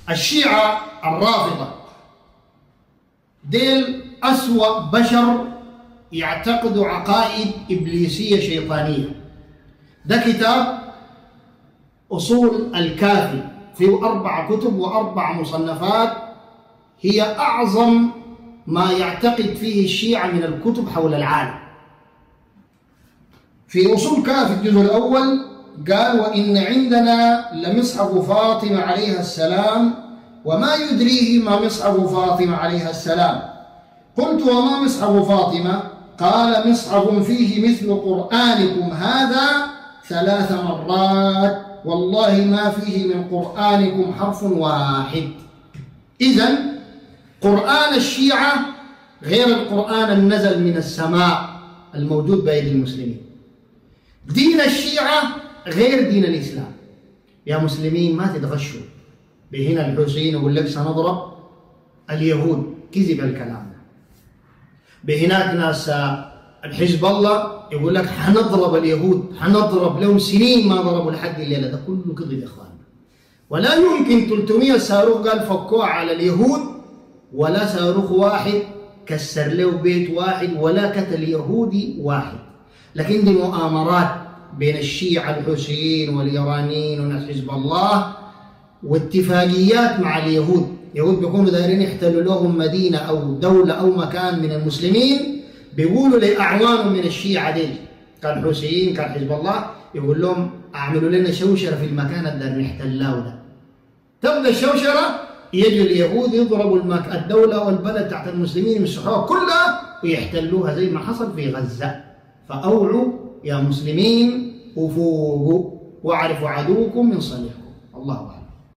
الشيعة الرافضة ديل أسوأ بشر يعتقدوا عقائد إبليسية شيطانية. ده كتاب أصول الكافي، فيه 4 كتب و4 مصنفات، هي أعظم ما يعتقد فيه الشيعة من الكتب حول العالم. في أصول كافي الجزء الأول قال: وإن عندنا لمصحف فاطمة عليها السلام وما يدريه ما مصحف فاطمة عليها السلام. قلت: وما مصحف فاطمة؟ قال: مصحف فيه مثل قرآنكم هذا 3 مرات، والله ما فيه من قرآنكم حرف واحد. إذن قرآن الشيعة غير القرآن النزل من السماء الموجود بين المسلمين. دين الشيعة غير دين الإسلام. يا مسلمين ما تتغشوا بهنا. الحسين يقول لك سنضرب اليهود، كذب الكلام ده. بهناك ناس الحزب الله يقول لك حنضرب اليهود، حنضرب لهم سنين ما ضربوا لحد الليلة. ده كله كذب يا إخوان. ولا يمكن 300 صاروخ قال فكوه على اليهود، ولا صاروخ واحد كسر له بيت واحد، ولا قتل يهودي واحد. لكن دي مؤامرات بين الشيعة الحوثيين والإيرانيين وناس حزب الله، واتفاقيات مع اليهود. اليهود بيكونوا دايرين يحتلوا لهم مدينة أو دولة أو مكان من المسلمين، بيقولوا لأعوان من الشيعة دي، كان حوثيين كان حزب الله، يقول لهم اعملوا لنا شوشرة في المكان اللي نحتلاه ده. تبدأ الشوشرة، يجي اليهود يضربوا الدولة والبلد تحت المسلمين يمسحوها كلها ويحتلوها زي ما حصل في غزة. فأوعوا يا مسلمين وفوقوا واعرفوا عدوكم من صديقكم. الله أعلم.